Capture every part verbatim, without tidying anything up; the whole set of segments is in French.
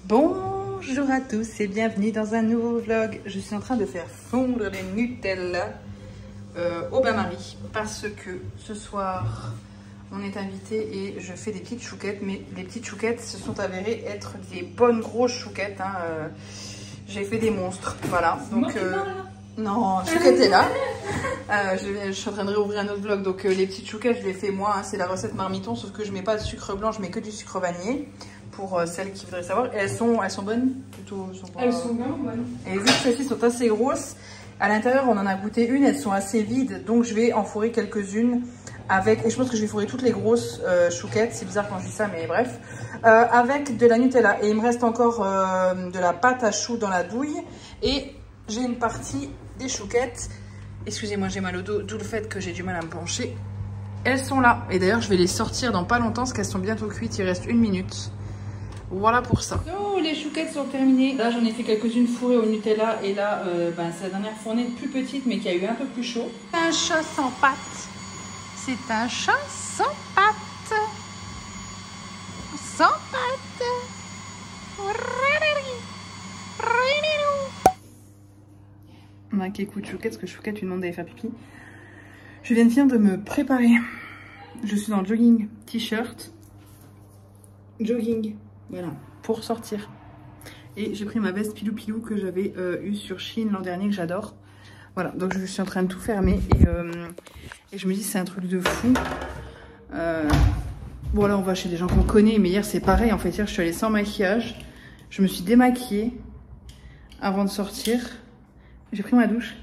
Bonjour à tous et bienvenue dans un nouveau vlog. Je suis en train de faire fondre les Nutella euh, au bain-marie parce que ce soir on est invité et je fais des petites chouquettes, mais les petites chouquettes se sont avérées être des bonnes grosses chouquettes. Hein, euh, J'ai fait des monstres, voilà. Donc euh, non, chouquette est là. Euh, je, je suis en train de réouvrir un autre vlog, donc euh, les petites chouquettes je les fais moi. Hein, c'est la recette marmiton, sauf que je mets pas de sucre blanc, je mets que du sucre vanillé. Pour euh, celles qui voudraient savoir, et elles sont, elles sont bonnes plutôt. Sont pas... Elles sont vraiment bonnes. Et vu que celles-ci sont assez grosses, à l'intérieur on en a goûté une, elles sont assez vides, donc je vais en fourrer quelques-unes avec, et je pense que je vais fourrer toutes les grosses euh, chouquettes, c'est bizarre quand je dis ça, mais bref, euh, avec de la Nutella. Et il me reste encore euh, de la pâte à choux dans la douille, et j'ai une partie des chouquettes. Excusez-moi, j'ai mal au dos, d'où le fait que j'ai du mal à me pencher. Elles sont là, et d'ailleurs je vais les sortir dans pas longtemps parce qu'elles sont bientôt cuites, il reste une minute. Voilà pour ça. Oh, les chouquettes sont terminées. Là, j'en ai fait quelques-unes fourrées au Nutella. Et là, euh, ben, c'est la dernière fournée plus petite, mais qui a eu un peu plus chaud. Un chat sans pattes. C'est un chat sans pattes. Sans pattes. Ok, écoute, chouquette, parce que chouquette, tu demandes d'aller faire pipi. Je viens de finir de me préparer. Je suis dans le jogging, t-shirt. Jogging. Voilà, pour sortir. Et j'ai pris ma veste pilou pilou que j'avais euh, eue sur Shein l'an dernier, que j'adore. Voilà, donc je suis en train de tout fermer. Et, euh, et je me dis, c'est un truc de fou. Euh, bon, là, on va chez des gens qu'on connaît. Mais hier, c'est pareil. En fait, hier, je suis allée sans maquillage. Je me suis démaquillée avant de sortir. J'ai pris ma douche.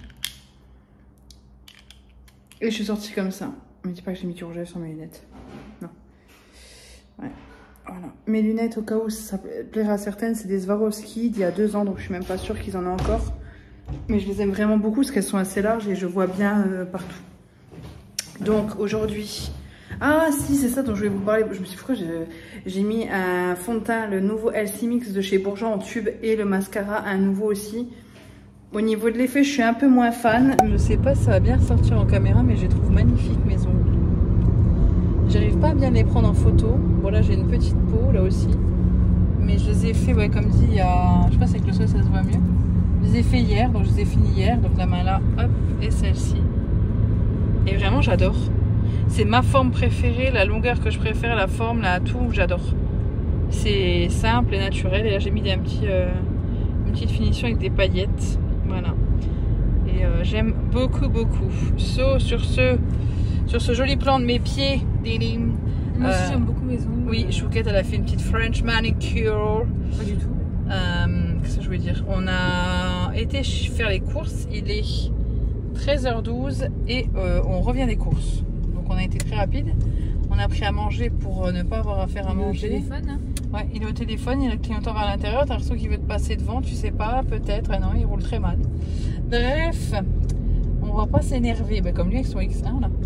Et je suis sortie comme ça. Ne me dis pas que j'ai mis du rouge à lèvres sur mes lunettes. Non. Ouais. Voilà. Mes lunettes, au cas où ça plaira à certaines, c'est des Swarovski d'il y a deux ans, donc je suis même pas sûre qu'ils en aient encore. Mais je les aime vraiment beaucoup parce qu'elles sont assez larges et je vois bien euh, partout. Donc aujourd'hui... Ah si, c'est ça dont je vais vous parler. Je me suis dit pourquoi j'ai mis un fond de teint, le nouveau L C Mix de chez Bourjois en tube, et le mascara, un nouveau aussi. Au niveau de l'effet, je suis un peu moins fan. Je ne sais pas si ça va bien ressortir en caméra, mais je les trouve magnifiques mes ongles. J'arrive pas à bien les prendre en photo. Voilà, j'ai une petite peau là aussi. Mais je les ai fait, ouais, comme dit, il y a... Je sais pas si avec le soleil ça se voit mieux. Je les ai fait hier, donc je les ai finis hier. Donc la main là, hop, et celle-ci. Et vraiment, j'adore. C'est ma forme préférée, la longueur que je préfère, la forme, là, tout, j'adore. C'est simple et naturel. Et là, j'ai mis un petit, euh, une petite finition avec des paillettes. Voilà. Et euh, j'aime beaucoup, beaucoup. So, sur ce... Sur ce joli plan de mes pieds, moi aussi euh, j'aime beaucoup mes ongles. Oui, Chouquette, elle a fait une petite French manicure. Pas du tout. Euh, Qu'est-ce que je voulais dire? On a été faire les courses, il est treize heures douze et euh, on revient des courses. Donc on a été très rapide. On a pris à manger pour ne pas avoir à faire à il manger. Il est au téléphone, hein. Ouais, il est au téléphone, il a le clignotant vers l'intérieur. T'as l'impression qu'il veut te passer devant, tu sais pas, peut-être. Ah non, il roule très mal. Bref, on va pas s'énerver, ben, comme lui avec son X un là.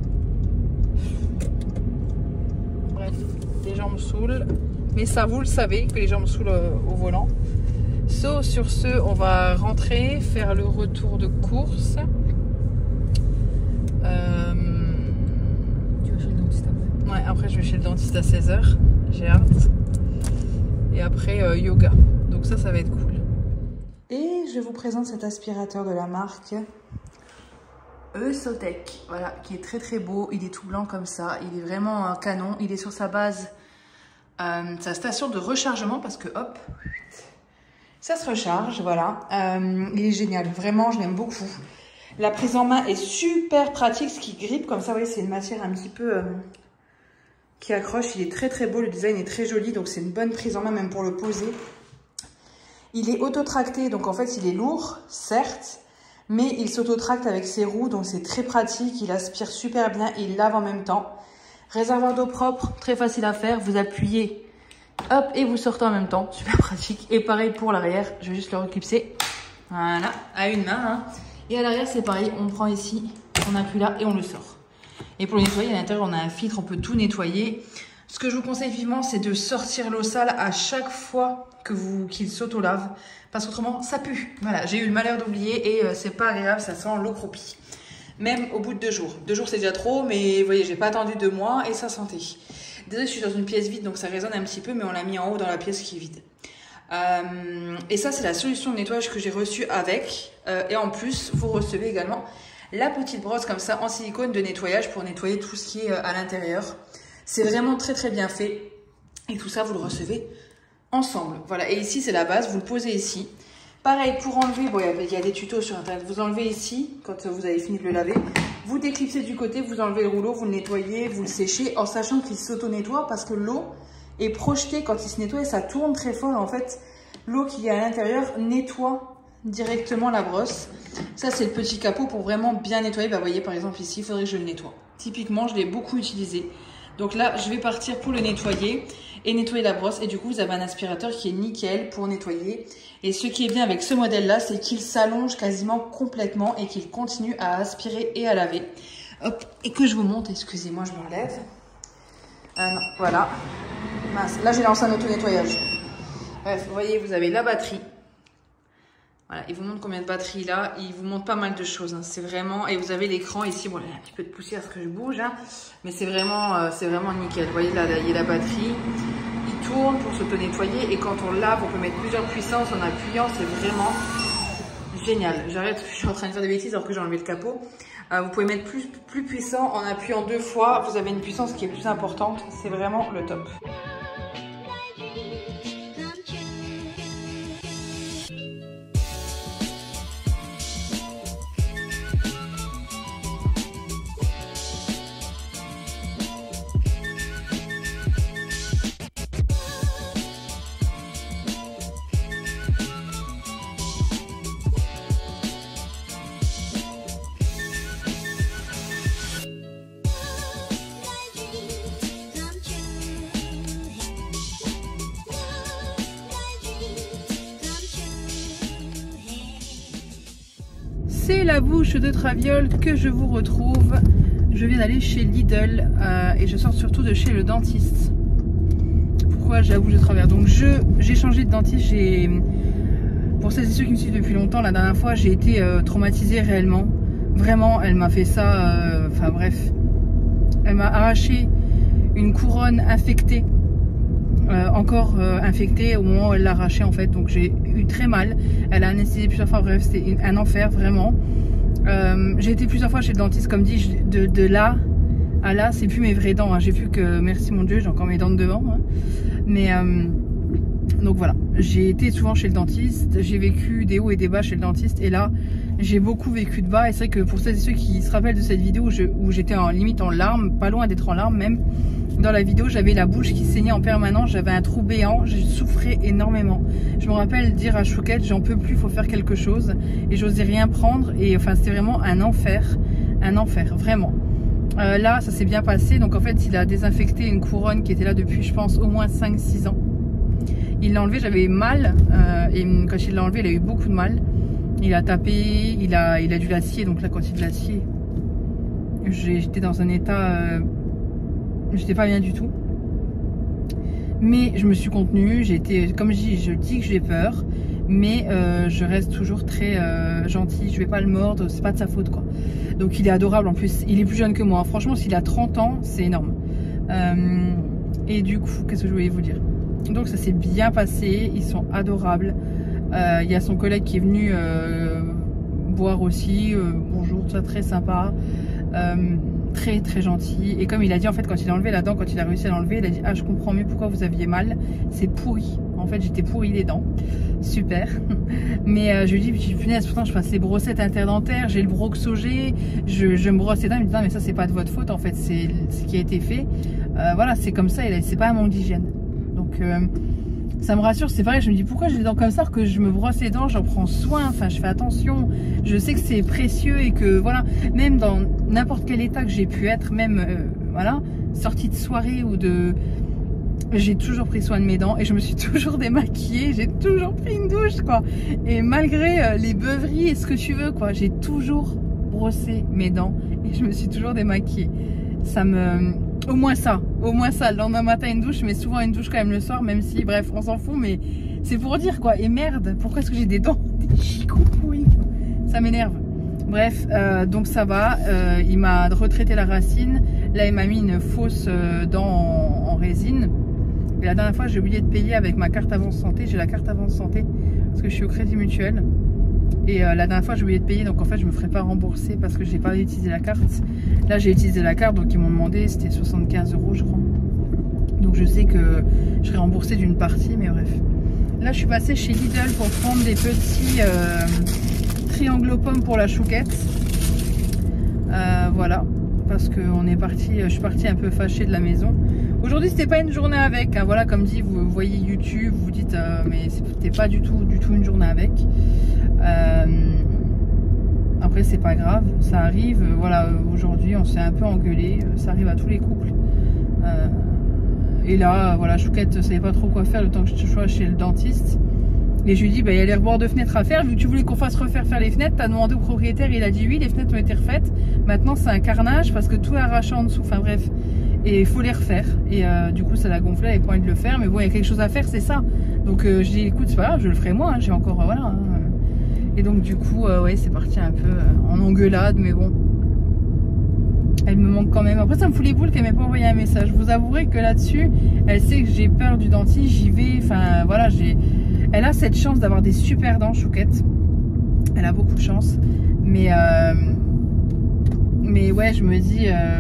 Les gens me saoulent, mais ça vous le savez que les gens me saoulent au volant. So, sur ce, on va rentrer, faire le retour de course. Euh... Tu vas chez le dentiste après? Ouais, après je vais chez le dentiste à seize heures, j'ai hâte. Et après euh, yoga, donc ça, ça va être cool. Et je vous présente cet aspirateur de la marque Eusotech, voilà, qui est très très beau. Il est tout blanc comme ça, il est vraiment un canon. Il est sur sa base, euh, sa station de rechargement, parce que hop, ça se recharge, voilà. Euh, il est génial, vraiment, je l'aime beaucoup. La prise en main est super pratique, ce qui grippe comme ça, vous voyez, c'est une matière un petit peu euh, qui accroche. Il est très très beau, le design est très joli, donc c'est une bonne prise en main même pour le poser. Il est auto-tracté, donc en fait il est lourd, certes, mais il s'autotracte avec ses roues, donc c'est très pratique. Il aspire super bien et il lave en même temps. Réservoir d'eau propre, très facile à faire. Vous appuyez, hop, et vous sortez en même temps. Super pratique. Et pareil pour l'arrière. Je vais juste le reclipser. Voilà, à une main. Hein. Et à l'arrière, c'est pareil. On prend ici, on appuie là et on le sort. Et pour le nettoyer, à l'intérieur, on a un filtre. On peut tout nettoyer. Ce que je vous conseille vivement, c'est de sortir l'eau sale à chaque fois que vous qu'il s'auto-lave. Parce qu'autrement, ça pue. Voilà, j'ai eu le malheur d'oublier et euh, c'est pas agréable, ça sent l'eau croupie. Même au bout de deux jours. Deux jours, c'est déjà trop, mais vous voyez, j'ai pas attendu deux mois et ça sentait. Désolée, je suis dans une pièce vide, donc ça résonne un petit peu, mais on l'a mis en haut dans la pièce qui est vide. Euh, et ça, c'est la solution de nettoyage que j'ai reçue avec. Euh, et en plus, vous recevez également la petite brosse comme ça en silicone de nettoyage pour nettoyer tout ce qui est à l'intérieur. C'est vraiment très très bien fait. Et tout ça, vous le recevez ensemble. Voilà, et ici, c'est la base. Vous le posez ici. Pareil, pour enlever, bon, il y a des tutos sur internet. Vous enlevez ici, quand vous avez fini de le laver. Vous déclipsez du côté, vous enlevez le rouleau, vous le nettoyez, vous le séchez, en sachant qu'il s'auto-nettoie parce que l'eau est projetée quand il se nettoie et ça tourne très fort. En fait, l'eau qui est à l'intérieur nettoie directement la brosse. Ça, c'est le petit capot pour vraiment bien nettoyer. Bah, vous voyez, par exemple, ici, il faudrait que je le nettoie. Typiquement, je l'ai beaucoup utilisé. Donc là, je vais partir pour le nettoyer et nettoyer la brosse. Et du coup, vous avez un aspirateur qui est nickel pour nettoyer. Et ce qui est bien avec ce modèle-là, c'est qu'il s'allonge quasiment complètement et qu'il continue à aspirer et à laver. Hop, et que je vous montre, excusez-moi, je m'enlève. Euh, non, voilà. Mince, là, j'ai lancé un auto-nettoyage. Bref, vous voyez, vous avez la batterie. Voilà, il vous montre combien de batteries là, il vous montre pas mal de choses, hein. C'est vraiment, et vous avez l'écran ici, bon il y a un petit peu de poussière parce que je bouge, hein, mais c'est vraiment, euh, c'est vraiment nickel. Vous voyez là, là, il y a la batterie, il tourne pour s'auto-nettoyer et quand on lave, on peut mettre plusieurs puissances en appuyant, c'est vraiment génial. J'arrête, je suis en train de faire des bêtises alors que j'ai enlevé le capot. Euh, vous pouvez mettre plus, plus puissant en appuyant deux fois, vous avez une puissance qui est plus importante, c'est vraiment le top. C'est la bouche de Traviole que je vous retrouve. Je viens d'aller chez Lidl euh, et je sors surtout de chez le dentiste. Pourquoi j'avoue je travers. Donc je j'ai changé de dentiste. J'ai pour celles et ceux qui me suivent depuis longtemps, la dernière fois j'ai été euh, traumatisée réellement. Vraiment, elle m'a fait ça. Euh, enfin bref, elle m'a arraché une couronne infectée. Euh, encore euh, infectée au moment où elle l'a arraché en fait, donc j'ai eu très mal. Elle a anesthésié plusieurs fois, bref c'était un enfer vraiment. Euh, j'ai été plusieurs fois chez le dentiste, comme dit, de, de là à là c'est plus mes vraies dents, hein. J'ai vu que, merci mon Dieu, j'ai encore mes dents de devant, hein. Mais euh, donc voilà, j'ai été souvent chez le dentiste, j'ai vécu des hauts et des bas chez le dentiste et là j'ai beaucoup vécu de bas. Et c'est vrai que pour celles et ceux qui se rappellent de cette vidéo où j'étais en limite en larmes, pas loin d'être en larmes même, dans la vidéo j'avais la bouche qui saignait en permanence, j'avais un trou béant, j'ai souffré énormément. Je me rappelle dire à Chouquette, j'en peux plus, il faut faire quelque chose, et j'osais rien prendre, et enfin c'était vraiment un enfer, un enfer, vraiment. Euh, là ça s'est bien passé, donc en fait il a désinfecté une couronne qui était là depuis je pense au moins cinq six ans. Il l'a enlevé, j'avais mal, euh, et quand il l'a enlevé il a eu beaucoup de mal. Il a tapé, il a, il a dû l'acier, donc là quand il l'acier, j'étais dans un état, euh, j'étais pas bien du tout. Mais je me suis contenue, j'ai été, comme je dis, je dis que j'ai peur, mais euh, je reste toujours très euh, gentille, je vais pas le mordre, c'est pas de sa faute quoi. Donc il est adorable en plus, il est plus jeune que moi, franchement s'il a trente ans, c'est énorme. Euh, et du coup, qu'est-ce que je voulais vous dire? Donc ça s'est bien passé, ils sont adorables. Il euh, y a son collègue qui est venu euh, boire aussi, euh, bonjour, tout ça, très sympa, euh, très très gentil. Et comme il a dit en fait quand il a enlevé la dent, quand il a réussi à l'enlever, il a dit ah je comprends mieux pourquoi vous aviez mal, c'est pourri. En fait j'étais pourri les dents, super. Mais euh, je lui dis punaise pourtant je passe les brossettes interdentaires, j'ai le broxogé, je, je me brosse les dents, il me dit non mais ça c'est pas de votre faute en fait, c'est ce qui a été fait. Euh, voilà c'est comme ça, c'est pas un manque d'hygiène. Donc euh, ça me rassure, c'est pareil, je me dis pourquoi j'ai les dents comme ça, que je me brosse les dents, j'en prends soin, enfin je fais attention, je sais que c'est précieux et que voilà, même dans n'importe quel état que j'ai pu être, même euh, voilà, sortie de soirée ou de... J'ai toujours pris soin de mes dents et je me suis toujours démaquillée, j'ai toujours pris une douche quoi. Et malgré euh, les beuveries et ce que tu veux quoi, j'ai toujours brossé mes dents et je me suis toujours démaquillée. Ça me... Au moins ça, au moins ça, le lendemain matin une douche, mais souvent une douche quand même le soir, même si, bref, on s'en fout, mais c'est pour dire quoi. Et merde, pourquoi est-ce que j'ai des dents, des chicots pourris? Ça m'énerve. Bref, euh, donc ça va, euh, il m'a retraité la racine, là il m'a mis une fausse euh, dent en, en résine, Et la dernière fois, j'ai oublié de payer avec ma carte Avance Santé. J'ai la carte Avance Santé parce que je suis au Crédit Mutuel. Et euh, la dernière fois, j'ai oublié de payer. Donc en fait, je me ferai pas rembourser parce que j'ai pas utilisé la carte. Là, j'ai utilisé la carte. Donc ils m'ont demandé, c'était soixante-quinze euros, je crois. Donc je sais que je serai remboursée d'une partie. Mais bref. Là, je suis passée chez Lidl pour prendre des petits euh, triangles aux pommes pour la chouquette. Euh, voilà. Parce que on est parti, je suis partie un peu fâchée de la maison. Aujourd'hui, c'était pas une journée avec. Hein. Voilà, comme dit, vous voyez YouTube, vous dites, euh, mais c'était pas du tout, du tout une journée avec. Euh, après, c'est pas grave, ça arrive. Voilà, aujourd'hui, on s'est un peu engueulé. Ça arrive à tous les couples. Euh, et là, voilà, Chouquette savait pas trop quoi faire le temps que je sois chez le dentiste. Et je lui ai dit, bah, il y a les rebords de fenêtres à faire. Vu que tu voulais qu'on fasse refaire faire les fenêtres, t'as demandé au propriétaire, il a dit oui, les fenêtres ont été refaites. Maintenant, c'est un carnage parce que tout est arraché en dessous. Enfin bref, et il faut les refaire. Et euh, du coup, ça l'a gonflé, elle avait pas envie de le faire. Mais bon, il y a quelque chose à faire, c'est ça. Donc, euh, je dis, écoute, c'est pas grave, je le ferai moi. Hein, j'ai encore, euh, voilà. Hein. Et donc, du coup, euh, ouais, c'est parti un peu euh, en engueulade, mais bon. Elle me manque quand même. Après, ça me fout les boules qu'elle m'ait pas envoyé un message. Je vous avouerai que là-dessus, elle sait que j'ai peur du dentiste, j'y vais. Enfin, voilà, j'ai. Elle a cette chance d'avoir des super dents, Chouquette. Elle a beaucoup de chance. Mais, euh, mais ouais, je me dis... Euh,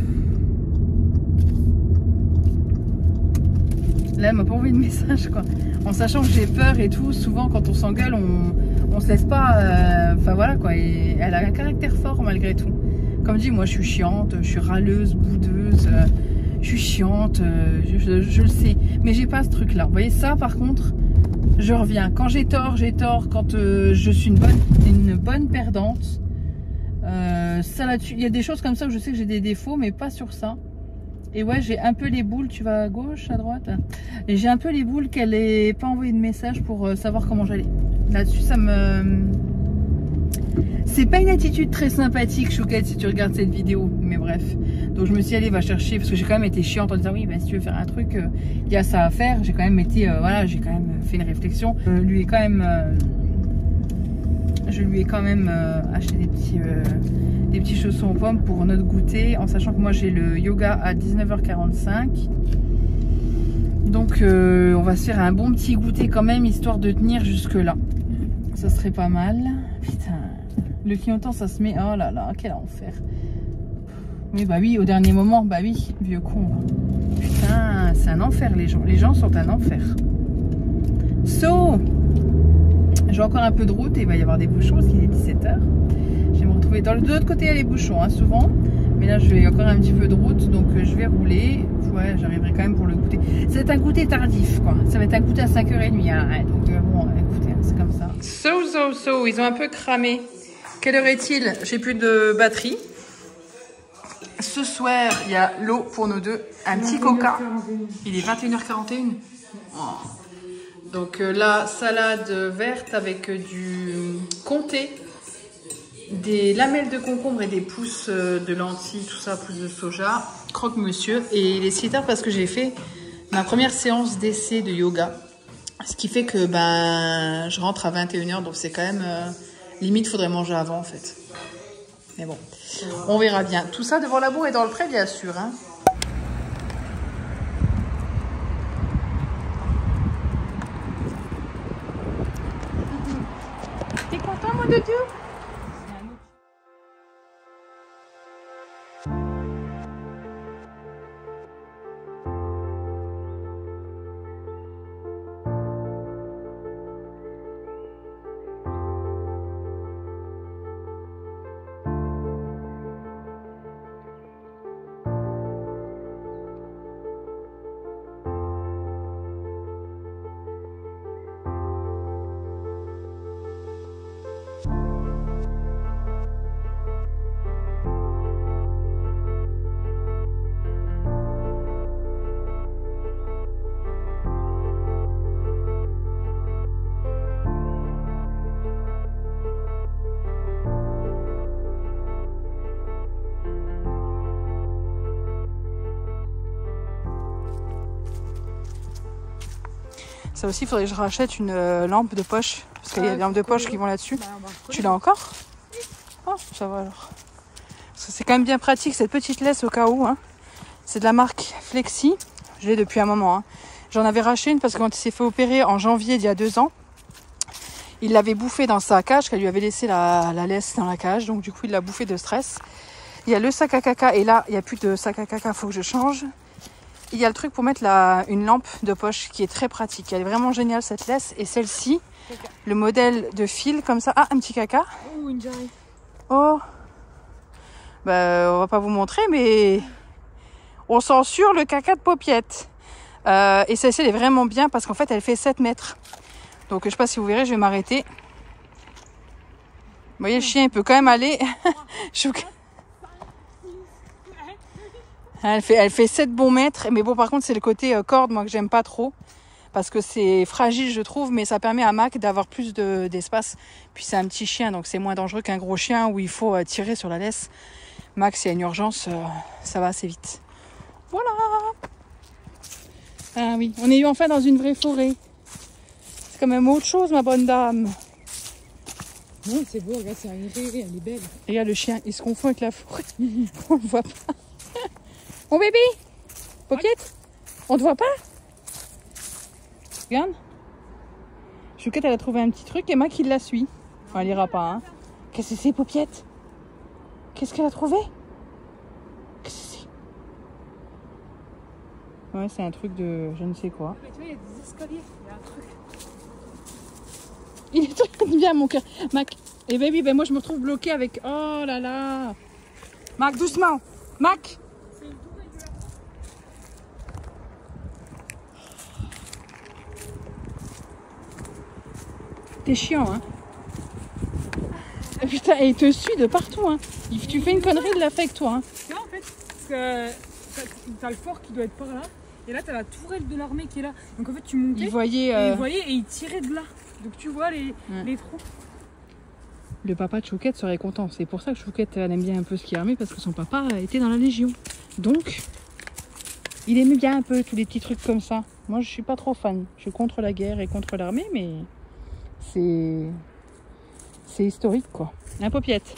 là, elle m'a pas envoyé de message, quoi. En sachant que j'ai peur et tout, souvent, quand on s'engueule, on, on se laisse pas... Enfin, euh, voilà, quoi. Et elle a un caractère fort, malgré tout. Comme dit, moi, je suis chiante, je suis râleuse, boudeuse... Euh, je suis chiante, euh, je, je, je le sais. Mais j'ai pas ce truc-là. Vous voyez, ça, par contre... Je reviens. Quand j'ai tort, j'ai tort. Quand euh, je suis une bonne, une bonne perdante. Euh, ça là-dessus. Il y a des choses comme ça où je sais que j'ai des défauts, mais pas sur ça. Et ouais, j'ai un peu les boules. Tu vas à gauche, à droite. Et j'ai un peu les boules qu'elle n'ait pas envoyé de message pour euh, savoir comment j'allais. Là-dessus, ça me... C'est pas une attitude très sympathique, Chouquette, si tu regardes cette vidéo. Mais bref. Donc je me suis dit, allez, va chercher. Parce que j'ai quand même été chiante en disant, oui, ben, si tu veux faire un truc, il euh, y a ça à faire. J'ai quand même été, euh, voilà, j'ai quand même fait une réflexion. Euh, lui ai quand même... Euh, je lui ai quand même euh, acheté des petits, euh, des petits chaussons aux pommes pour notre goûter. En sachant que moi, j'ai le yoga à dix-neuf heures quarante-cinq. Donc euh, on va se faire un bon petit goûter quand même, histoire de tenir jusque là. Ça serait pas mal. Putain, le clignotant ça se met, oh là là, quel enfer. Mais bah oui, au dernier moment, bah oui, vieux con. Putain, c'est un enfer les gens, les gens sont un enfer. So, j'ai encore un peu de route et il va y avoir des bouchons parce qu'il est dix-sept heures. Je vais me retrouver dans le de l'autre côté, il y a les bouchons hein, souvent. Mais là, je vais encore un petit peu de route, donc euh, je vais rouler. Ouais, j'arriverai quand même pour le goûter. C'est un goûter tardif, quoi. Ça va être un goûter à cinq heures trente. Hein, donc, euh, bon, écoutez, hein, c'est comme ça. So, so, so, ils ont un peu cramé. Quelle heure est-il? J'ai plus de batterie. Ce soir, il y a l'eau pour nous deux. Un petit coca. Il est vingt et une heures quarante et une. Oh. Donc euh, là, salade verte avec du comté. Des lamelles de concombre et des pousses de lentilles, tout ça, pousses de soja, croque-monsieur. Et il est si tard parce que j'ai fait ma première séance d'essai de yoga. Ce qui fait que ben, je rentre à vingt et une heures, donc c'est quand même... Euh, limite, il faudrait manger avant, en fait. Mais bon, on verra bien. Tout ça devant la bourre et dans le pré, bien sûr. Hein. T'es content, mon doudou ? Ça aussi, il faudrait que je rachète une euh, lampe de poche. Parce qu'il y a des lampes de poche qui vont là-dessus. Bah, tu l'as encore? Oh, ça va alors. Parce que c'est quand même bien pratique cette petite laisse au cas où. Hein. C'est de la marque Flexi. Je l'ai depuis un moment. Hein. J'en avais racheté une parce que quand il s'est fait opérer en janvier d'il y a deux ans, il l'avait bouffé dans sa cage, qu'elle lui avait laissé la, la laisse dans la cage. Donc du coup, il l'a bouffé de stress. Il y a le sac à caca et là, il n'y a plus de sac à caca, il faut que je change. Il y a le truc pour mettre la, une lampe de poche qui est très pratique. Elle est vraiment géniale cette laisse. Et celle-ci, le modèle de fil comme ça. Ah, un petit caca. Oh, une jarre. Oh. Bah, on va pas vous montrer, mais on censure le caca de Popiette. Euh, et celle-ci, elle est vraiment bien parce qu'en fait, elle fait sept mètres. Donc, je sais pas si vous verrez, je vais m'arrêter. Vous voyez, le chien, il peut quand même aller. Je... Elle fait, elle fait sept bons mètres. Mais bon, par contre, c'est le côté euh, corde, moi, que j'aime pas trop. Parce que c'est fragile, je trouve. Mais ça permet à Mac d'avoir plus de, d'espace. Puis, c'est un petit chien, donc c'est moins dangereux qu'un gros chien où il faut euh, tirer sur la laisse. Max, s'il y a une urgence, euh, ça va assez vite. Voilà. Ah oui, on est enfin dans une vraie forêt. C'est quand même autre chose, ma bonne dame. Non, c'est beau, regarde, c'est aéré, elle est belle. Regarde le chien, il se confond avec la forêt. On le voit pas. Mon bébé, Popiette, on te voit pas? Regarde. Chouquette, elle a trouvé un petit truc et Mac, il la suit. Enfin, elle ira pas, hein. Qu'est-ce que c'est, Popiette? Qu'est-ce qu'elle a trouvé? Qu'est-ce que c'est? Ouais, c'est un truc de je ne sais quoi. Mais tu vois, il y a des escaliers, il y a un truc. Il est très bien, mon cœur. Mac, et baby, ben moi je me retrouve bloquée avec. Oh là là. Mac, doucement. Mac. T'es chiant, hein. Putain, et il te suit de partout, hein. Tu fais une connerie, il l'a fait avec toi, hein. Non, en fait, parce que t'as le fort qui doit être par là. Et là, t'as la tourelle de l'armée qui est là. Donc en fait, tu montais. Il voyait. Euh... Et il voyait et il tirait de là. Donc tu vois les, ouais. les trous. Le papa de Chouquette serait content. C'est pour ça que Chouquette elle aime bien un peu ce qui est armé, parce que son papa était dans la Légion. Donc, il aimait bien un peu tous les petits trucs comme ça. Moi, je suis pas trop fan. Je suis contre la guerre et contre l'armée, mais c'est c'est historique, quoi. Un Popiette.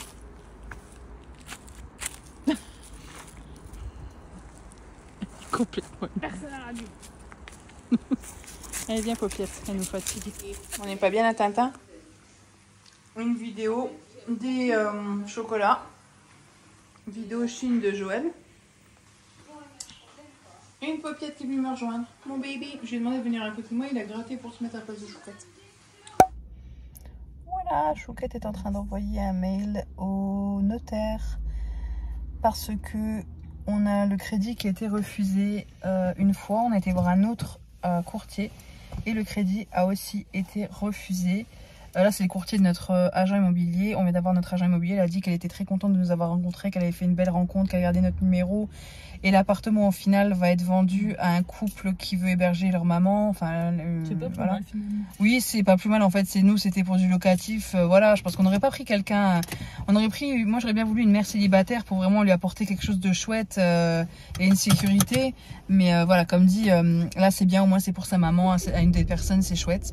Complètement. Personne à la radio. Elle est bien Popiette, elle nous fatigue. On n'est pas bien à Tintin. Une vidéo des euh, chocolats. Vidéo Chine de Joël. Et une Popiette qui est venue me rejoindre. Mon baby, j'ai demandé de venir à côté de moi, il a gratté pour se mettre à la place de Chouquette. Voilà, Chouquette est en train d'envoyer un mail au notaire parce que on a le crédit qui a été refusé euh, une fois. On a été voir un autre euh, courtier et le crédit a aussi été refusé. Euh, là, c'est le courtier de notre euh, agent immobilier. On vient d'avoir notre agent immobilier. Elle a dit qu'elle était très contente de nous avoir rencontrés, qu'elle avait fait une belle rencontre, qu'elle a gardé notre numéro. Et l'appartement, au final, va être vendu à un couple qui veut héberger leur maman. Enfin, euh, c'est pas plus voilà. mal, finalement. Oui, c'est pas plus mal. En fait, c'est nous, c'était pour du locatif. Euh, voilà, je pense qu'on n'aurait pas pris quelqu'un. On aurait pris, moi, j'aurais bien voulu une mère célibataire pour vraiment lui apporter quelque chose de chouette euh, et une sécurité. Mais euh, voilà, comme dit, euh, là, c'est bien. Au moins, c'est pour sa maman, à une des personnes, c'est chouette.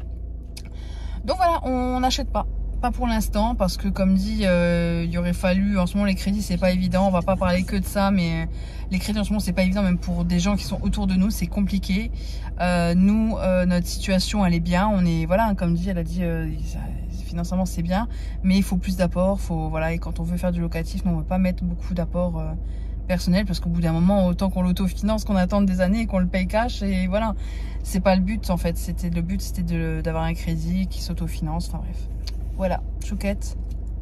Donc voilà, on n'achète pas. Pas pour l'instant, parce que comme dit, euh, il aurait fallu, en ce moment les crédits c'est pas évident, on va pas parler que de ça, mais les crédits en ce moment c'est pas évident, même pour des gens qui sont autour de nous, c'est compliqué. Euh, nous, euh, notre situation elle est bien, on est, voilà, comme dit, elle a dit, euh, financièrement c'est bien, mais il faut plus d'apports, faut, voilà, et quand on veut faire du locatif, on ne veut pas mettre beaucoup d'apports euh, personnels, parce qu'au bout d'un moment, autant qu'on l'autofinance, qu'on attende des années et qu'on le paye cash, et voilà, c'est pas le but en fait, c'était le but c'était d'avoir un crédit qui s'autofinance, enfin bref. Voilà, Chouquette.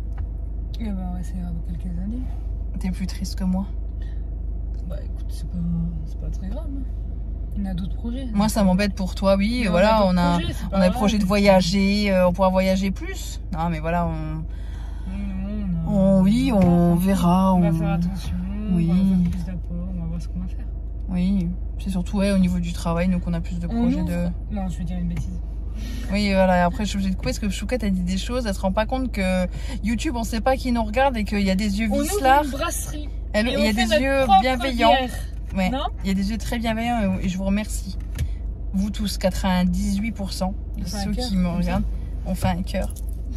Eh ben, on va essayer dans quelques années. T'es plus triste que moi? Bah écoute, c'est pas, pas très grave. On a d'autres projets. Moi, ça m'embête pour toi, oui. Mais voilà, on a, on a, projets, on a le projet de voyager, euh, on pourra voyager plus. Non, mais voilà, on. Mmh, on, on oui, on verra. On on va faire attention. Oui. On va faire plus d'apports, on va voir ce qu'on va faire. Oui, c'est surtout ouais, au niveau du travail, nous qu'on a plus de projets de. Non, je vais dire une bêtise. Oui, voilà, après je suis obligée de couper parce que Chouquette a dit des choses, elle se rend pas compte que YouTube, on sait pas qui nous regarde et qu'il y a des yeux vicelards. On ouvre une brasserie. Elle, il y a des yeux bienveillants. Ouais, non il y a des yeux très bienveillants et je vous remercie. Vous tous, quatre-vingt-dix-huit pour cent de ceux qui me regardent, on fait un cœur.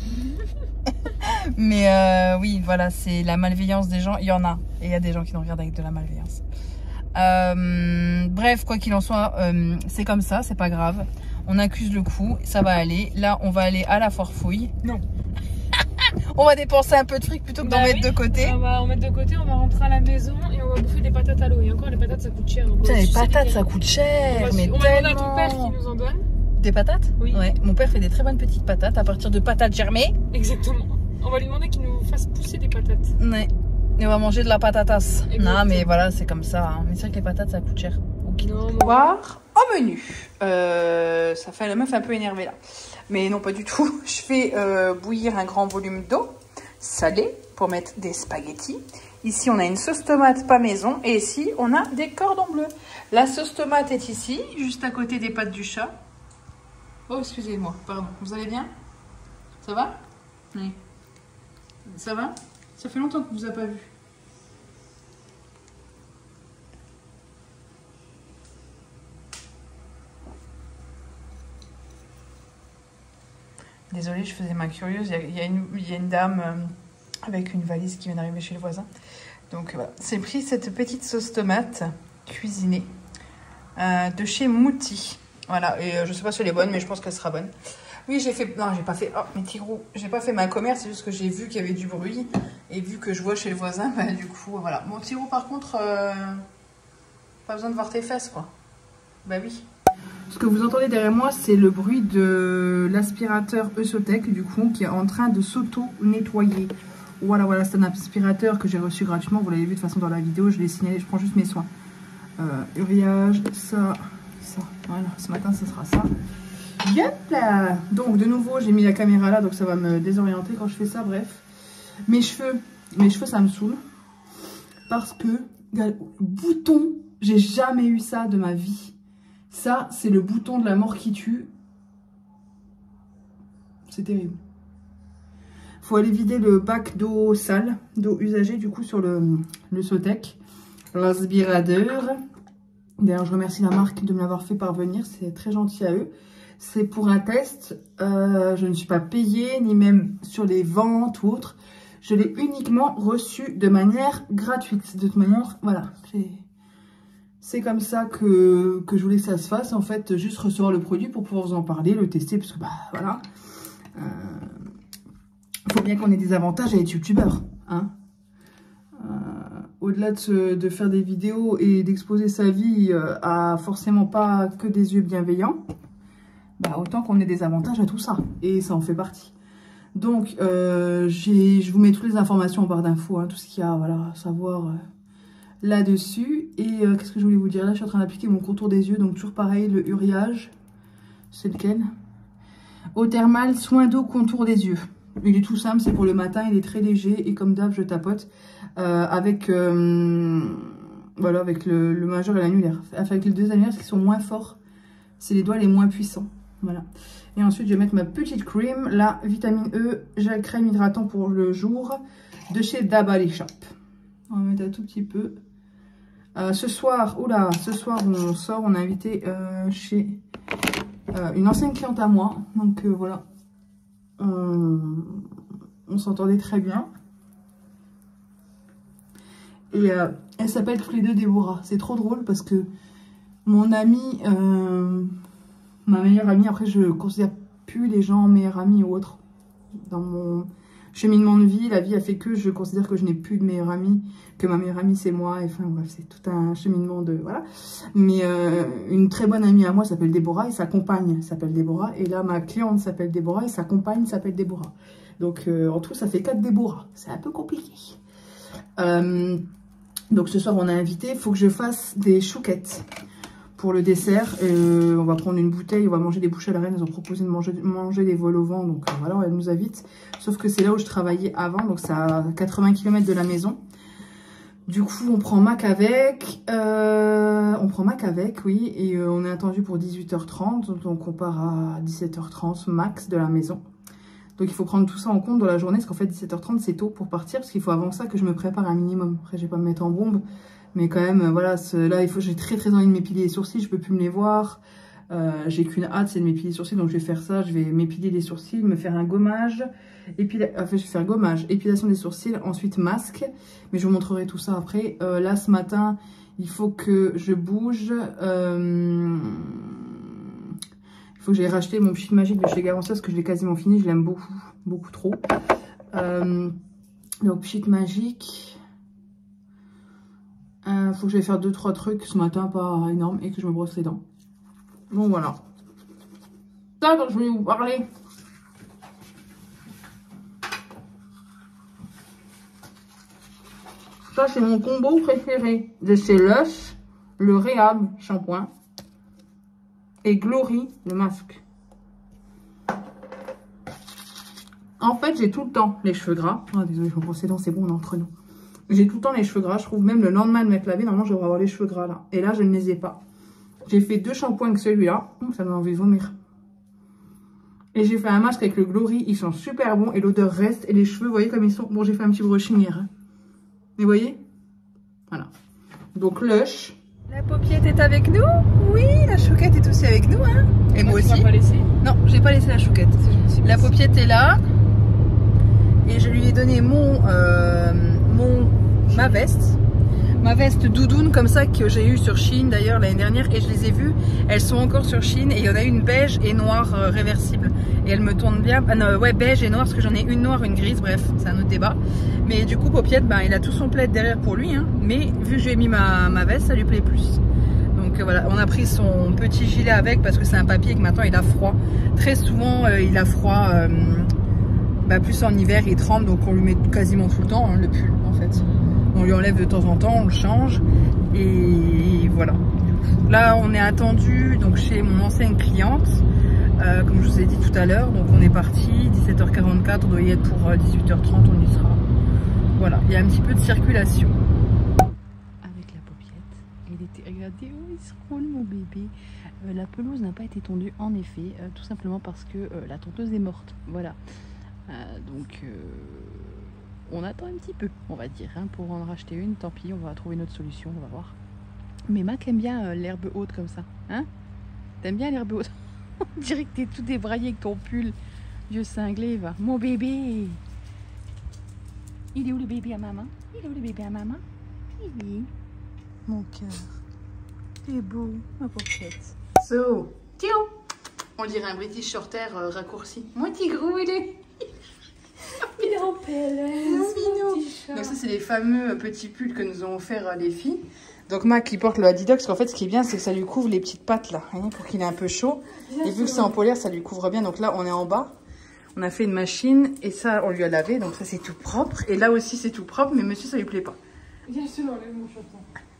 Mais euh, oui, voilà, c'est la malveillance des gens, il y en a. Et il y a des gens qui nous regardent avec de la malveillance. Euh, bref, quoi qu'il en soit, euh, c'est comme ça, c'est pas grave. On accuse le coup, ça va aller. Là, on va aller à la foire fouille. Non. On va dépenser un peu de fric plutôt que d'en bah mettre oui, de côté. On va en mettre de côté, on va rentrer à la maison et on va bouffer des patates à l'eau. Et encore, les patates, ça coûte cher. Donc Putain, les sucer patates, des- ça coûte cher. On va, mais on va demander à tellement. ton père qui nous en donne. Des patates? Oui. Ouais, mon père fait des très bonnes petites patates à partir de patates germées. Exactement. On va lui demander qu'il nous fasse pousser des patates. Ouais. Et on va manger de la patatas. Exactement. Non, mais voilà, c'est comme ça. Hein. Mais c'est vrai que les patates, ça coûte cher. Okay. Non, moi... Voir au menu. Euh, ça fait la meuf un peu énervée là. Mais non, pas du tout. Je fais euh, bouillir un grand volume d'eau salée pour mettre des spaghettis. Ici, on a une sauce tomate pas maison. Et ici, on a des cordons bleus. La sauce tomate est ici, juste à côté des pâtes du chat. Oh, excusez-moi, pardon. Vous allez bien? Ça va? Oui. Ça va? Ça fait longtemps qu'on ne vous a pas vu. Désolée, je faisais ma curieuse. Il y a, il y a, une, il y a une dame euh, avec une valise qui vient d'arriver chez le voisin. Donc voilà, c'est pris cette petite sauce tomate cuisinée euh, de chez Mouti. Voilà, et euh, je sais pas si elle est bonne, mais je pense qu'elle sera bonne. Oui, j'ai fait... Non, j'ai pas fait... Oh, mes petits gros. J'ai pas fait ma commerce, c'est juste que j'ai vu qu'il y avait du bruit. Et vu que je vois chez le voisin, bah du coup, voilà. Mon petit gros, par contre, euh, pas besoin de voir tes fesses, quoi. Bah oui. Ce que vous entendez derrière moi, c'est le bruit de l'aspirateur Eusotech, du coup, qui est en train de s'auto-nettoyer. Voilà, voilà, c'est un aspirateur que j'ai reçu gratuitement. Vous l'avez vu de toute façon dans la vidéo, je l'ai signalé, je prends juste mes soins. Euh, uriage, ça, ça. Voilà, ce matin, ce sera ça. Yep là. Donc, de nouveau, j'ai mis la caméra là, donc ça va me désorienter quand je fais ça, bref. Mes cheveux, mes cheveux, ça me saoule. Parce que, regarde, bouton, j'ai jamais eu ça de ma vie. Ça, c'est le bouton de la mort qui tue. C'est terrible. Faut aller vider le bac d'eau sale, d'eau usagée, du coup, sur le, le Eusotech. L'aspirateur. D'ailleurs, je remercie la marque de me l'avoir fait parvenir. C'est très gentil à eux. C'est pour un test. Euh, je ne suis pas payée, ni même sur les ventes ou autre. Je l'ai uniquement reçu de manière gratuite. De toute manière, voilà. C'est comme ça que, que je voulais que ça se fasse. En fait, juste recevoir le produit pour pouvoir vous en parler, le tester. Parce que, bah, voilà. Il euh, faut bien qu'on ait des avantages à être youtubeur. Hein. Euh, Au-delà de, de faire des vidéos et d'exposer sa vie euh, à forcément pas que des yeux bienveillants. Bah, autant qu'on ait des avantages à tout ça. Et ça en fait partie. Donc, euh, je vous mets toutes les informations en barre d'infos. Hein, tout ce qu'il y a voilà, à savoir euh, là-dessus. Et euh, qu'est-ce que je voulais vous dire? Là, je suis en train d'appliquer mon contour des yeux. Donc, toujours pareil, le uriage. C'est lequel? Eau thermale, soin d'eau, contour des yeux. Il est tout simple, c'est pour le matin. Il est très léger. Et comme d'hab, je tapote euh, avec, euh, voilà, avec le, le majeur et l'annulaire. Avec les deux annulaires qui sont moins forts. C'est les doigts les moins puissants. Voilà. Et ensuite, je vais mettre ma petite cream, la vitamine E, gel crème hydratant pour le jour, de chez Dabali Shop. On va mettre un tout petit peu. Euh, ce soir, oula, ce soir, on sort, on a invité euh, chez euh, une ancienne cliente à moi. Donc euh, voilà. On, on s'entendait très bien. Et euh, elles s'appellent toutes les deux Déborah. C'est trop drôle parce que mon amie... Euh, ma meilleure amie, après je considère plus les gens meilleurs amis ou autres. Dans mon cheminement de vie, la vie a fait que je considère que je n'ai plus de meilleure amie, que ma meilleure amie c'est moi, et enfin bref, c'est tout un cheminement de... Voilà. Mais euh, une très bonne amie à moi s'appelle Déborah et sa compagne s'appelle Déborah. Et là, ma cliente s'appelle Déborah et sa compagne s'appelle Déborah. Donc euh, en tout, ça fait quatre Déborah. C'est un peu compliqué. Euh, donc ce soir, on a invité, il faut que je fasse des chouquettes. Pour le dessert, euh, on va prendre une bouteille, on va manger des bouchées à la reine. Elles ont proposé de manger, manger des vols au vent, donc euh, voilà, elle nous invite. Sauf que c'est là où je travaillais avant, donc c'est à quatre-vingts kilomètres de la maison. Du coup, on prend Mac avec, euh, on prend Mac avec, oui, et euh, on est attendu pour dix-huit heures trente, donc on part à dix-sept heures trente max de la maison. Donc il faut prendre tout ça en compte dans la journée, parce qu'en fait dix-sept heures trente c'est tôt pour partir, parce qu'il faut avant ça que je me prépare un minimum. Après, je vais pas me mettre en bombe. Mais quand même, voilà, là, il faut, j'ai très très envie de m'épiler les sourcils, je peux plus me les voir. Euh, j'ai qu'une hâte, c'est de m'épiler les sourcils, donc je vais faire ça. Je vais m'épiler les sourcils, me faire un gommage. Épila... Enfin, je vais faire gommage, épilation des sourcils, ensuite masque. Mais je vous montrerai tout ça après. Euh, là, ce matin, Il faut que je bouge. Euh... Il faut que j'aille racheter mon pchit magique de chez Garancia parce que je l'ai quasiment fini. Je l'aime beaucoup, beaucoup trop. Euh... Donc, pchit magique. Il euh, faut que j'aille faire deux trois trucs ce matin, pas énorme, et que je me brosse les dents. Bon, voilà. Ça, donc je voulais vous parler. Ça, c'est mon combo préféré de chez Lush, le Rehab shampoing et Glory, le masque. En fait, j'ai tout le temps les cheveux gras. Oh, désolé, je me brosse les dents, c'est bon, on est entre nous. J'ai tout le temps les cheveux gras. Je trouve même le lendemain de m'être lavé, normalement, je devrais avoir les cheveux gras là. Et là, je ne les ai pas. J'ai fait deux shampoings avec celui-là. Ça m'a envie de vomir. Et j'ai fait un masque avec le Glory. Ils sont super bons et l'odeur reste. Et les cheveux, vous voyez comme ils sont. Bon, j'ai fait un petit brushing hier. Hein. Mais vous voyez? Voilà. Donc, Lush. La paupiette est avec nous. Oui, la chouquette est aussi avec nous. Hein. Et moi, moi aussi. Tu pas laissé? Non, j'ai pas laissé la chouquette. La paupiette est là. Et je lui ai donné mon, euh, mon, ma veste. Ma veste doudoune comme ça que j'ai eu sur Shein d'ailleurs l'année dernière. Et je les ai vues. Elles sont encore sur Shein. Et il y en a une beige et noire euh, réversible. Et elle me tourne bien. Ah non, ouais, beige et noire parce que j'en ai une noire, une grise. Bref, c'est un autre débat. Mais du coup, Paupiette, ben, il a tout son plaid derrière pour lui. Hein. Mais vu que je lui ai mis ma, ma veste, ça lui plaît plus. Donc euh, voilà, on a pris son petit gilet avec parce que c'est un papier et que maintenant il a froid. Très souvent, euh, il a froid. Euh, bah, plus en hiver, il tremble. Donc on lui met quasiment tout le temps hein, le pull en fait. On lui enlève de temps en temps, on le change. Et voilà. Là, on est attendu donc, chez mon ancienne cliente. Euh, comme je vous ai dit tout à l'heure. Donc on est parti. dix-sept heures quarante-quatre. On doit y être pour euh, dix-huit heures trente. On y sera. Voilà. Il y a un petit peu de circulation. Avec la paupiette. Il était... Regardez, oh, il se roule mon bébé. Euh, la pelouse n'a pas été tondue en effet. Euh, tout simplement parce que euh, la tondeuse est morte. Voilà. Euh, donc... Euh... On attend un petit peu, on va dire, hein, pour en racheter une. Tant pis, on va trouver une autre solution, on va voir. Mais Mac aime bien euh, l'herbe haute comme ça, hein? T'aimes bien l'herbe haute? On dirait que t'es tout débraillé avec ton pull. Vieux cinglé, va. Mon bébé! Il est où le bébé à maman? Il est où le bébé à maman? Il est. Mon cœur. T'es beau, ma paupiette. So, Tio! On dirait un British Shorthair euh, raccourci. Mon tigrou, il est. Il est en P L S. Donc ça c'est les fameux petits pulls que nous ont offert les filles. Donc Mac il porte le Adidas parce qu'en fait ce qui est bien c'est que ça lui couvre les petites pattes là, hein, pour qu'il ait un peu chaud. Bien et vu que c'est en polaire ça lui couvre bien. Donc là on est en bas, on a fait une machine et ça on lui a lavé. Donc ça c'est tout propre et là aussi c'est tout propre mais monsieur ça lui plaît pas. Viens je te l'enlève mon chaton.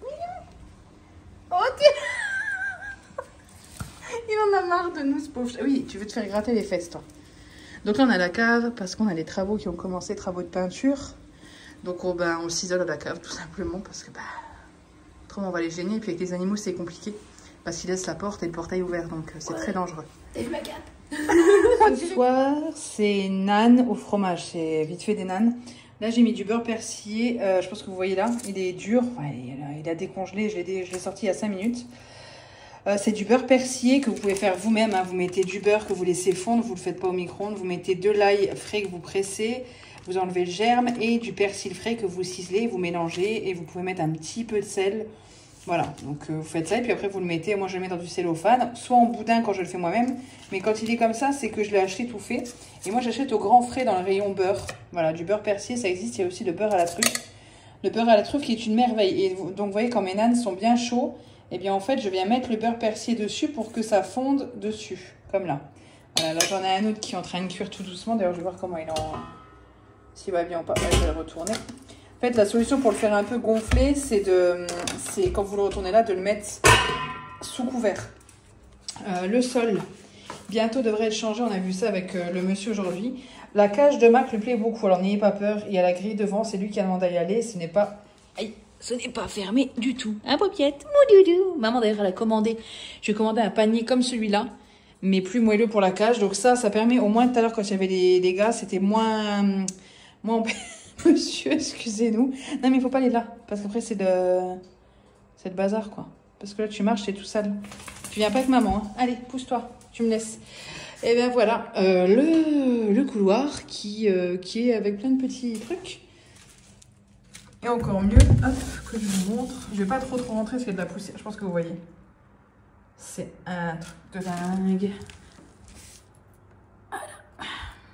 Oh tiens. Il en a marre de nous ce pauvre. Oui tu veux te faire gratter les fesses toi. Donc là on a la cave parce qu'on a les travaux qui ont commencé, travaux de peinture. Donc oh, ben, on s'isole à la cave tout simplement parce que bah, autrement on va les gêner. Et puis avec les animaux c'est compliqué parce qu'ils laissent la porte et le portail ouvert donc c'est ouais. Très dangereux. Et ma gâte. Ce soir c'est nan au fromage, c'est vite fait des nanes. Là j'ai mis du beurre persillé, euh, je pense que vous voyez là, il est dur, ouais, il, a, il a décongelé, je l'ai sorti il y a cinq minutes. Euh, c'est du beurre persillé que vous pouvez faire vous-même. Hein. Vous mettez du beurre que vous laissez fondre, vous ne le faites pas au micro-ondes. Vous mettez de l'ail frais que vous pressez, vous enlevez le germe et du persil frais que vous ciselez, vous mélangez et vous pouvez mettre un petit peu de sel. Voilà, donc euh, vous faites ça et puis après vous le mettez. Moi je le mets dans du cellophane, soit en boudin quand je le fais moi-même. Mais quand il est comme ça, c'est que je l'ai acheté tout fait. Et moi j'achète au grand frais dans le rayon beurre. Voilà, du beurre persillé, ça existe. Il y a aussi le beurre à la truffe. Le beurre à la truffe qui est une merveille. Et donc vous voyez quand mes nanes sont bien chauds. Et eh bien en fait je viens mettre le beurre persillé dessus pour que ça fonde dessus, comme là. Voilà, là j'en ai un autre qui est en train de cuire tout doucement. D'ailleurs je vais voir comment il en... s'il va bien ou pas. Ouais, je vais le retourner. En fait la solution pour le faire un peu gonfler, c'est de, c'est quand vous le retournez là, de le mettre sous couvert. Euh, le sol, bientôt devrait être changé. On a vu ça avec euh, le monsieur aujourd'hui. La cage de Mac lui plaît beaucoup. Alors n'ayez pas peur, il y a la grille devant, c'est lui qui a demandé à y aller. Ce n'est pas... Aïe. Ce n'est pas fermé du tout. Un paupiette, mon doudou. Maman d'ailleurs elle a commandé. J'ai commandé un panier comme celui-là, mais plus moelleux pour la cage. Donc ça, ça permet au moins tout à l'heure quand il y avait les, les gars, c'était moins, moins. Monsieur, excusez-nous. Non mais il faut pas aller là, parce qu'après c'est le, c'est le bazar quoi. Parce que là tu marches, c'est tout sale. Tu viens pas avec maman. Hein. Allez, pousse-toi, tu me laisses. Et bien voilà, euh, le, le couloir qui, euh, qui est avec plein de petits trucs. Et encore mieux, hop, que je vous montre. Je vais pas trop trop rentrer parce qu'il y a de la poussière. Je pense que vous voyez. C'est un truc de dingue. Voilà.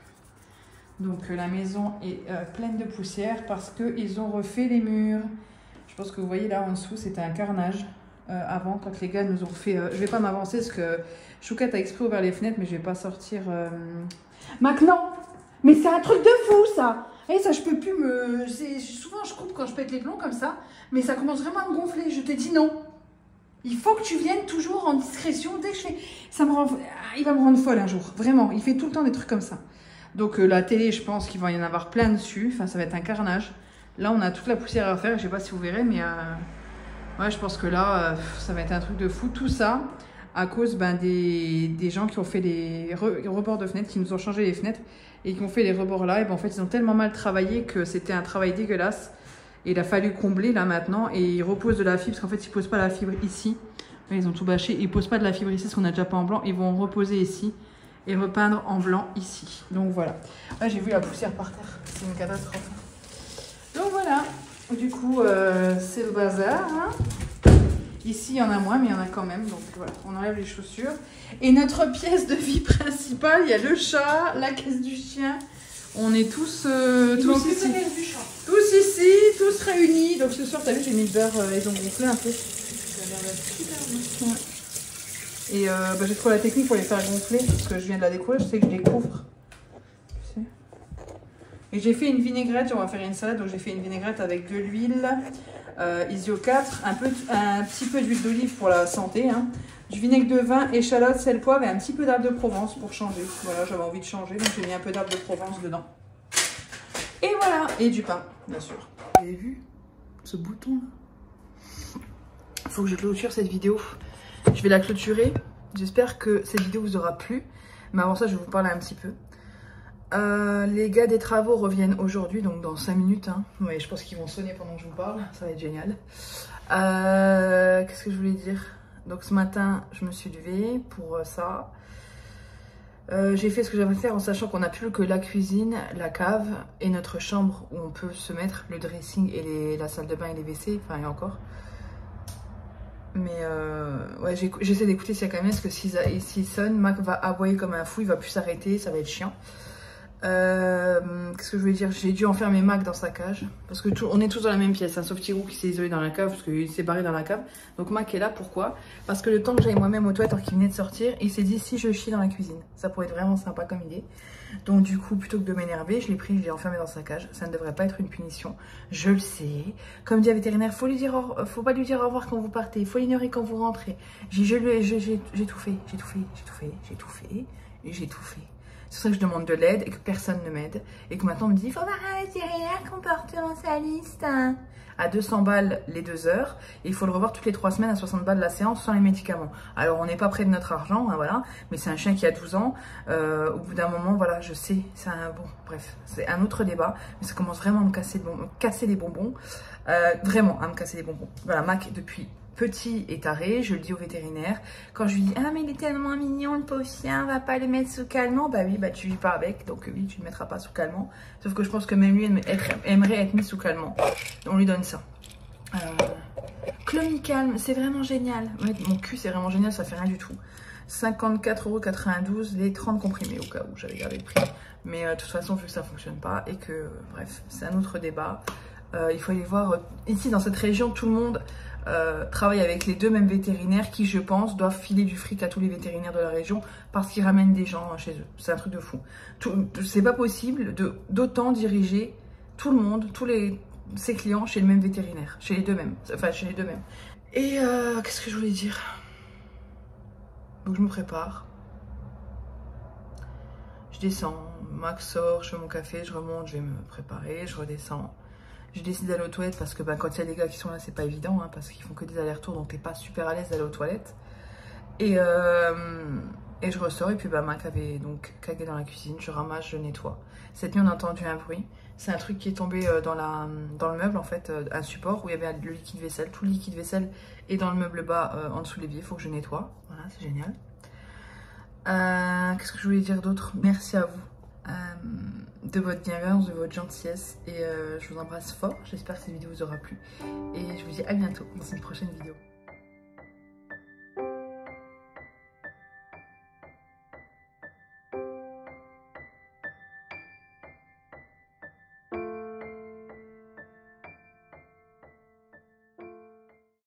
Donc la maison est euh, pleine de poussière parce qu'ils ont refait les murs. Je pense que vous voyez là en dessous, c'était un carnage. Euh, avant, quand les gars nous ont fait... Euh, je vais pas m'avancer parce que Chouquette a exprès ouvert les fenêtres, mais je vais pas sortir... Euh... Maintenant, mais c'est un truc de fou ça. Et ça, je peux plus me... Souvent, je coupe quand je pète les plombs comme ça, mais ça commence vraiment à me gonfler. Je t'ai dit non. Il faut que tu viennes toujours en discrétion. Dès que je fais... Ça me rend... Il va me rendre folle un jour. Vraiment, il fait tout le temps des trucs comme ça. Donc euh, la télé, je pense qu'il va y en avoir plein dessus. Enfin, ça va être un carnage. Là, on a toute la poussière à faire. Je sais pas si vous verrez, mais... Euh... Ouais, je pense que là, euh, ça va être un truc de fou. Tout ça à cause ben, des, des gens qui ont fait les re rebords de fenêtres, qui nous ont changé les fenêtres et qui ont fait les rebords là. Et ben, en fait, ils ont tellement mal travaillé que c'était un travail dégueulasse. Et il a fallu combler là maintenant. Et ils reposent de la fibre parce qu'en fait, ils ne posent pas la fibre ici. Ils ont tout bâché. Ils ne posent pas de la fibre ici parce qu'on n'a déjà pas en blanc. Ils vont reposer ici et repeindre en blanc ici. Donc voilà. Là, j'ai vu la poussière par terre. C'est une catastrophe. Donc voilà. Du coup, euh, c'est le bazar. Hein. Ici, il y en a moins, mais il y en a quand même. Donc voilà, on enlève les chaussures. Et notre pièce de vie principale, il y a le chat, la caisse du chien. On est tous, euh, tous ici. Du chat. Tous ici, tous réunis. Donc ce soir, tu as vu, j'ai mis le beurre, euh, ils ont gonflé un peu. Ça a l'air d'être super bon. Ouais. Et euh, bah, j'ai trouvé la technique pour les faire gonfler, parce que je viens de la découvrir, je sais que je découvre. Tu sais. Et j'ai fait une vinaigrette, on va faire une salade, donc j'ai fait une vinaigrette avec de l'huile, euh, Isio quatre, un, peu, un petit peu d'huile d'olive pour la santé, hein, du vinaigre de vin, échalote, sel, poivre et un petit peu d'herbe de Provence pour changer. Voilà, j'avais envie de changer, donc j'ai mis un peu d'herbe de Provence dedans. Et voilà, et du pain, bien sûr. Vous avez vu ce bouton là? Il faut que je clôture cette vidéo. Je vais la clôturer. J'espère que cette vidéo vous aura plu. Mais avant ça, je vais vous parler un petit peu. Euh, les gars des travaux reviennent aujourd'hui, donc dans cinq minutes. Hein. Ouais, je pense qu'ils vont sonner pendant que je vous parle. Ça va être génial. Euh, Qu'est-ce que je voulais dire? Donc ce matin, je me suis levée pour ça. Euh, j'ai fait ce que j'avais fait en sachant qu'on n'a plus que la cuisine, la cave et notre chambre où on peut se mettre le dressing et les, la salle de bain et les W C, enfin et encore. Mais euh, ouais, j'essaie d'écouter s'il y a quand même, parce que s'il sonne, Mac va aboyer comme un fou, il va plus s'arrêter, ça va être chiant. Euh, Qu'est-ce que je voulais dire? J'ai dû enfermer Mac dans sa cage parce que tout, on est tous dans la même pièce, hein, sauf Tirou qui s'est isolé dans la cave parce qu'il s'est barré dans la cave. Donc Mac est là, pourquoi? Parce que le temps que j'aille moi-même aux toilettes alors qu'il venait de sortir, il s'est dit si je chie dans la cuisine, ça pourrait être vraiment sympa comme idée. Donc du coup, plutôt que de m'énerver, je l'ai pris, je l'ai enfermé dans sa cage. Ça ne devrait pas être une punition, je le sais. Comme dit la vétérinaire, faut lui dire, faut pas lui dire au revoir quand vous partez, faut l'ignorer quand vous rentrez. J'ai tout fait, j'ai tout fait, j'ai tout fait, j'ai tout fait, et j'ai tout fait. C'est pour ça que je demande de l'aide et que personne ne m'aide. Et que maintenant on me dit, il faut voir un vétérinaire comportementaliste. Hein. À deux cents balles les deux heures. Et il faut le revoir toutes les trois semaines à soixante balles la séance sans les médicaments. Alors on n'est pas près de notre argent, hein, voilà. Mais c'est un chien qui a douze ans. Euh, au bout d'un moment, voilà, je sais. C'est un bon, bref, c'est un autre débat. Mais ça commence vraiment à me casser, bon, me casser les bonbons. Euh, vraiment à me casser les bonbons. Voilà, Mac, depuis petit et taré, je le dis au vétérinaire. Quand je lui dis, ah mais il est tellement mignon le pauvre chien, on va pas le mettre sous calmant. Bah oui, bah tu vis pas avec, donc oui, tu ne le mettras pas sous calmant. Sauf que je pense que même lui aimerait être mis sous calmant. On lui donne ça. Euh, Clomicalm, c'est vraiment génial. Ouais, mon cul, c'est vraiment génial, ça fait rien du tout. cinquante-quatre euros quatre-vingt-douze, les trente comprimés au cas où j'avais gardé le prix. Mais euh, de toute façon, vu que ça fonctionne pas et que, euh, bref, c'est un autre débat. Euh, il faut aller voir, euh, ici dans cette région, tout le monde euh, travaille avec les deux mêmes vétérinaires qui, je pense, doivent filer du fric à tous les vétérinaires de la région parce qu'ils ramènent des gens chez eux. C'est un truc de fou. C'est pas possible d'autant diriger tout le monde, tous les, ses clients chez le même vétérinaire, chez les deux mêmes, enfin chez les deux mêmes. Et euh, qu'est-ce que je voulais dire? Donc je me prépare. Je descends, Max sort, je fais mon café, je remonte, je vais me préparer, je redescends. Je décide d'aller aux toilettes parce que bah, quand il y a les gars qui sont là, c'est pas évident, hein, parce qu'ils font que des allers-retours, donc t'es pas super à l'aise d'aller aux toilettes. Et, euh, et je ressors, et puis bah, Mac avait donc cagué dans la cuisine, je ramasse, je nettoie. Cette nuit, on a entendu un bruit. C'est un truc qui est tombé dans, la, dans le meuble, en fait, un support où il y avait le liquide vaisselle. Tout le liquide vaisselle est dans le meuble bas, euh, en dessous de l'évier, il faut que je nettoie. Voilà, c'est génial. Euh, Qu'est-ce que je voulais dire d'autre? Merci à vous. Euh, de votre bienveillance, de votre gentillesse. Et euh, je vous embrasse fort. J'espère que cette vidéo vous aura plu. Et je vous dis à bientôt dans une prochaine vidéo.